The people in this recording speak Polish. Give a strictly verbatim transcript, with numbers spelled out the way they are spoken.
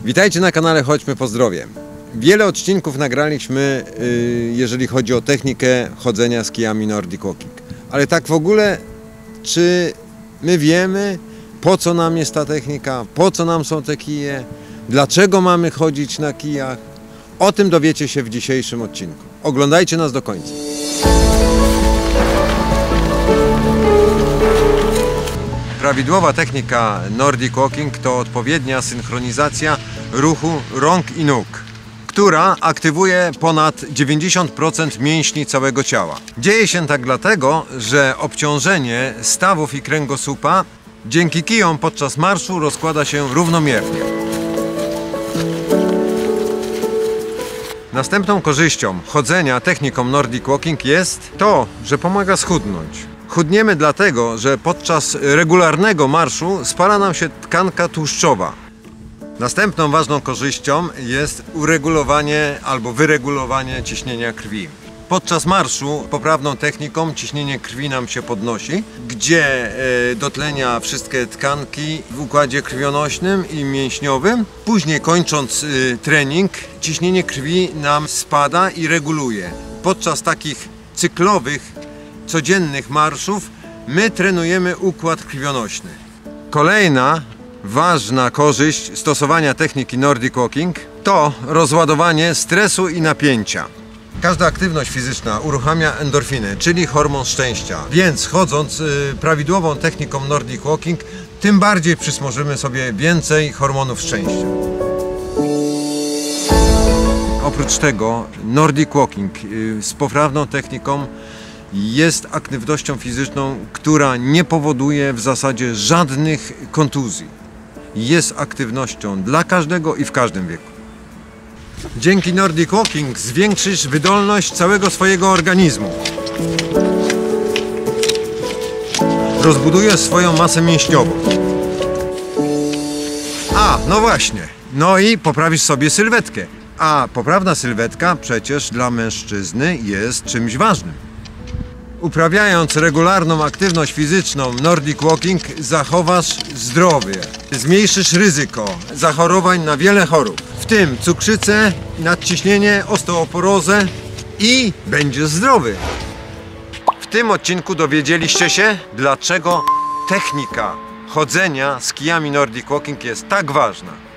Witajcie na kanale Chodźmy po zdrowie. Wiele odcinków nagraliśmy, jeżeli chodzi o technikę chodzenia z kijami Nordic Walking. Ale tak w ogóle, czy my wiemy, po co nam jest ta technika, po co nam są te kije, dlaczego mamy chodzić na kijach? O tym dowiecie się w dzisiejszym odcinku. Oglądajcie nas do końca. Prawidłowa technika Nordic Walking to odpowiednia synchronizacja ruchu rąk i nóg, która aktywuje ponad dziewięćdziesiąt procent mięśni całego ciała. Dzieje się tak dlatego, że obciążenie stawów i kręgosłupa dzięki kijom podczas marszu rozkłada się równomiernie. Następną korzyścią chodzenia techniką Nordic Walking jest to, że pomaga schudnąć. Chudniemy dlatego, że podczas regularnego marszu spala nam się tkanka tłuszczowa. Następną ważną korzyścią jest uregulowanie albo wyregulowanie ciśnienia krwi. Podczas marszu poprawną techniką ciśnienie krwi nam się podnosi, gdzie dotlenia wszystkie tkanki w układzie krwionośnym i mięśniowym. Później, kończąc trening, ciśnienie krwi nam spada i reguluje. Podczas takich cyklowych, codziennych marszów my trenujemy układ krwionośny. Kolejna ważna korzyść stosowania techniki Nordic Walking to rozładowanie stresu i napięcia. Każda aktywność fizyczna uruchamia endorfiny, czyli hormon szczęścia, więc chodząc prawidłową techniką Nordic Walking, tym bardziej przysmożymy sobie więcej hormonów szczęścia. Oprócz tego Nordic Walking z poprawną techniką jest aktywnością fizyczną, która nie powoduje w zasadzie żadnych kontuzji. Jest aktywnością dla każdego i w każdym wieku. Dzięki Nordic Walking zwiększysz wydolność całego swojego organizmu. Rozbudujesz swoją masę mięśniową. A, no właśnie. No i poprawisz sobie sylwetkę. A poprawna sylwetka przecież dla mężczyzny jest czymś ważnym. Uprawiając regularną aktywność fizyczną Nordic Walking zachowasz zdrowie, zmniejszysz ryzyko zachorowań na wiele chorób, w tym cukrzycę, nadciśnienie, osteoporozę i będziesz zdrowy. W tym odcinku dowiedzieliście się, dlaczego technika chodzenia z kijami Nordic Walking jest tak ważna.